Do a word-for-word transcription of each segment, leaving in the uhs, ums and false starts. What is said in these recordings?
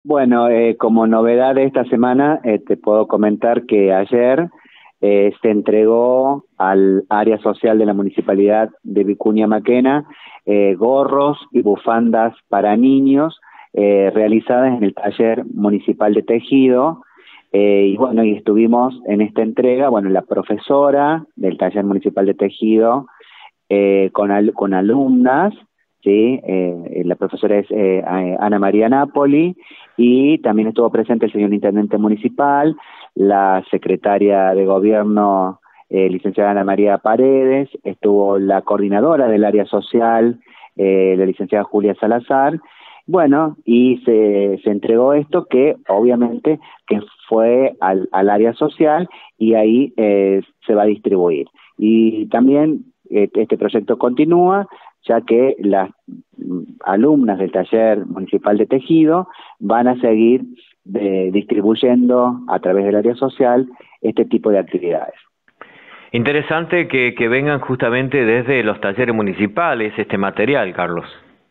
Bueno, eh, como novedad de esta semana, eh, te puedo comentar que ayer eh, se entregó al área social de la Municipalidad de Vicuña Maquena eh, gorros y bufandas para niños eh, realizadas en el taller municipal de tejido. Eh, y bueno, y estuvimos en esta entrega, bueno, la profesora del taller municipal de tejido eh, con, al, con alumnas, ¿sí? Eh, la profesora es eh, Ana María Napoli, y también estuvo presente el señor intendente municipal, la secretaria de gobierno, eh, licenciada Ana María Paredes, estuvo la coordinadora del área social, eh, la licenciada Julia Salazar. Bueno, y se, se entregó esto que obviamente que fue al, al área social, y ahí eh, se va a distribuir. Y también este proyecto continúa, ya que las alumnas del taller municipal de tejido van a seguir de, distribuyendo a través del área social este tipo de actividades. Interesante que, que vengan justamente desde los talleres municipales este material, Carlos.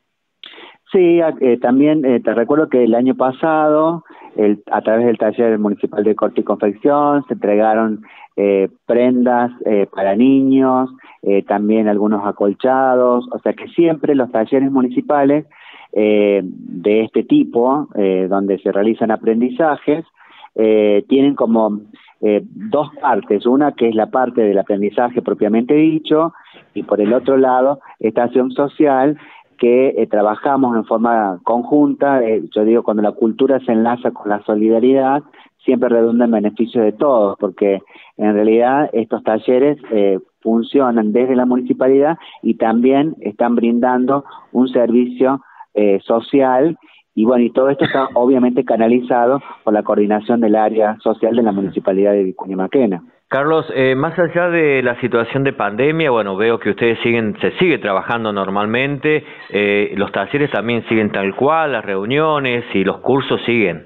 Sí, eh, también eh, te recuerdo que el año pasado, el, a través del taller municipal de corte y confección, se entregaron eh, prendas eh, para niños, eh, también algunos acolchados, o sea que siempre los talleres municipales eh, de este tipo, eh, donde se realizan aprendizajes, eh, tienen como eh, dos partes, una que es la parte del aprendizaje propiamente dicho, y por el otro lado, esta acción social que eh, trabajamos en forma conjunta. Eh, yo digo, cuando la cultura se enlaza con la solidaridad, siempre redunda en beneficio de todos, porque en realidad estos talleres eh, funcionan desde la municipalidad y también están brindando un servicio eh, social, y bueno, y todo esto está obviamente canalizado por la coordinación del área social de la Municipalidad de Vicuña Maquena. Carlos, eh, más allá de la situación de pandemia, bueno, veo que ustedes siguen, se sigue trabajando normalmente, eh, los talleres también siguen tal cual, las reuniones y los cursos siguen.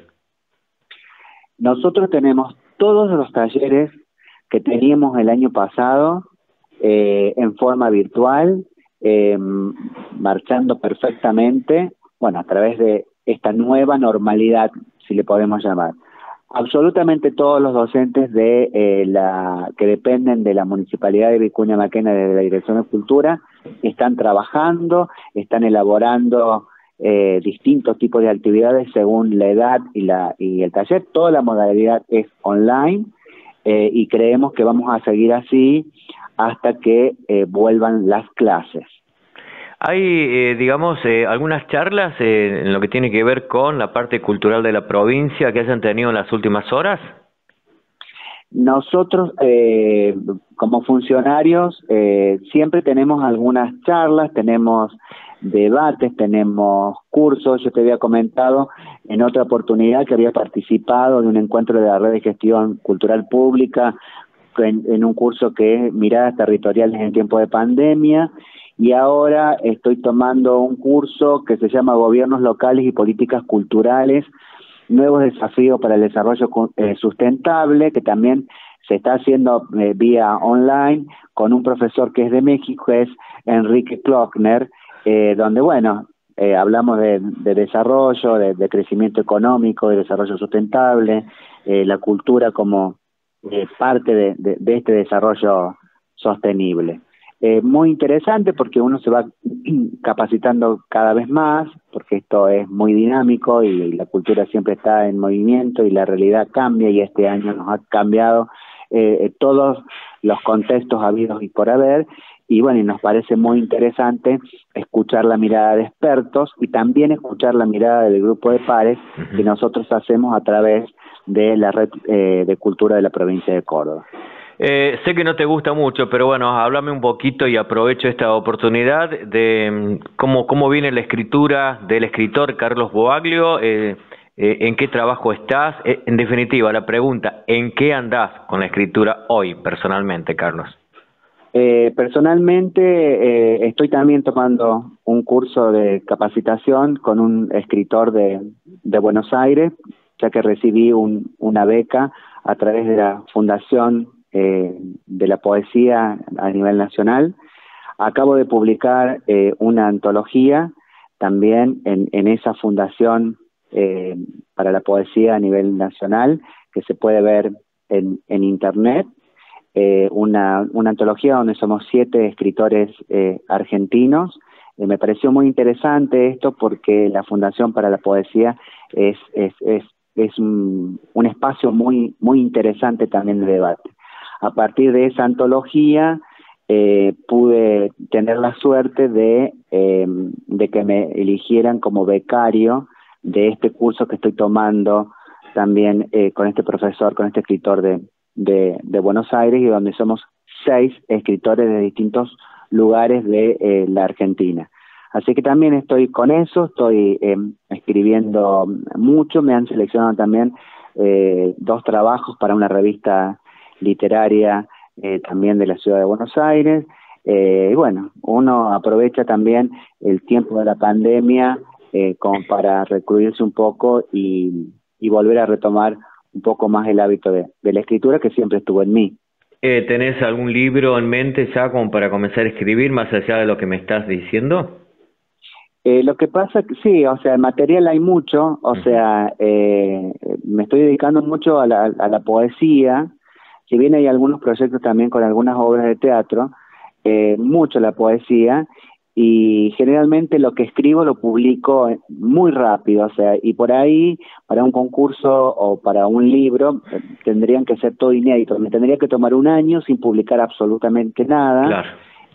Nosotros tenemos todos los talleres que teníamos el año pasado eh, en forma virtual, eh, marchando perfectamente, bueno, a través de esta nueva normalidad, si le podemos llamar. Absolutamente todos los docentes de eh, la que dependen de la Municipalidad de Vicuña Maquena, desde la Dirección de Cultura, están trabajando, están elaborando eh, distintos tipos de actividades según la edad y, la, y el taller. Toda la modalidad es online, eh, y creemos que vamos a seguir así hasta que eh, vuelvan las clases. Hay, eh, digamos, eh, algunas charlas eh, en lo que tiene que ver con la parte cultural de la provincia que hayan tenido en las últimas horas. Nosotros, eh, como funcionarios, eh, siempre tenemos algunas charlas, tenemos debates, tenemos cursos. Yo te había comentado en otra oportunidad que había participado de un encuentro de la Red de Gestión Cultural Pública en, en un curso que es Miradas Territoriales en Tiempo de Pandemia, y ahora estoy tomando un curso que se llama Gobiernos Locales y Políticas Culturales, nuevos desafíos para el desarrollo eh, sustentable, que también se está haciendo eh, vía online con un profesor que es de México, es Enrique Klockner, eh, donde, bueno, eh, hablamos de, de desarrollo, de, de crecimiento económico, de desarrollo sustentable, eh, la cultura como eh, parte de, de, de este desarrollo sostenible. Eh, muy interesante porque uno se va capacitando cada vez más, porque esto es muy dinámico y la cultura siempre está en movimiento y la realidad cambia, y este año nos ha cambiado eh, todos los contextos habidos y por haber, y bueno, y nos parece muy interesante escuchar la mirada de expertos y también escuchar la mirada del grupo de pares que nosotros hacemos a través de la red eh, de cultura de la provincia de Córdoba. Eh, sé que no te gusta mucho, pero bueno, háblame un poquito y aprovecho esta oportunidad de cómo, cómo viene la escritura del escritor Carlos Boaglio, eh, eh, en qué trabajo estás, eh, en definitiva, la pregunta, ¿en qué andás con la escritura hoy, personalmente, Carlos? Eh, personalmente eh, estoy también tomando un curso de capacitación con un escritor de, de Buenos Aires, ya que recibí un, una beca a través de la Fundación eh, de la Poesía a nivel nacional. Acabo de publicar eh, una antología también en, en esa fundación eh, para la poesía a nivel nacional, que se puede ver en, en internet, eh, una, una antología donde somos siete escritores eh, argentinos. Eh, me pareció muy interesante esto porque la Fundación para la Poesía es, es, es, es un, un espacio muy, muy interesante también de debate. A partir de esa antología eh, pude tener la suerte de, eh, de que me eligieran como becario de este curso que estoy tomando también eh, con este profesor, con este escritor de, de, de Buenos Aires, y donde somos seis escritores de distintos lugares de eh, la Argentina. Así que también estoy con eso, estoy eh, escribiendo mucho, me han seleccionado también eh, dos trabajos para una revista literaria eh, también de la ciudad de Buenos Aires, eh, y bueno, uno aprovecha también el tiempo de la pandemia eh, como para recluirse un poco y, y volver a retomar un poco más el hábito de, de la escritura que siempre estuvo en mí. Eh, ¿tenés algún libro en mente ya como para comenzar a escribir, más allá de lo que me estás diciendo? Eh, lo que pasa que sí, o sea, material hay mucho, o Uh-huh. sea, eh, me estoy dedicando mucho a la, a la poesía, si bien hay algunos proyectos también con algunas obras de teatro, eh, mucho la poesía, y generalmente lo que escribo lo publico muy rápido, o sea, y por ahí, para un concurso o para un libro, eh, tendrían que ser todo inédito, me tendría que tomar un año sin publicar absolutamente nada. Claro.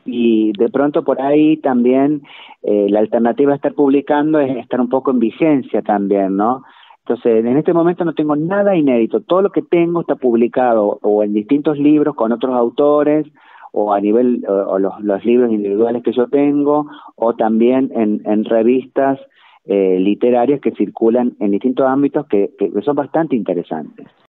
Y de pronto por ahí también eh, la alternativa a estar publicando es estar un poco en vigencia también, ¿no? Entonces, en este momento no tengo nada inédito. Todo lo que tengo está publicado o en distintos libros con otros autores, o a nivel, o, o los, los libros individuales que yo tengo, o también en, en revistas eh, literarias que circulan en distintos ámbitos que, que son bastante interesantes.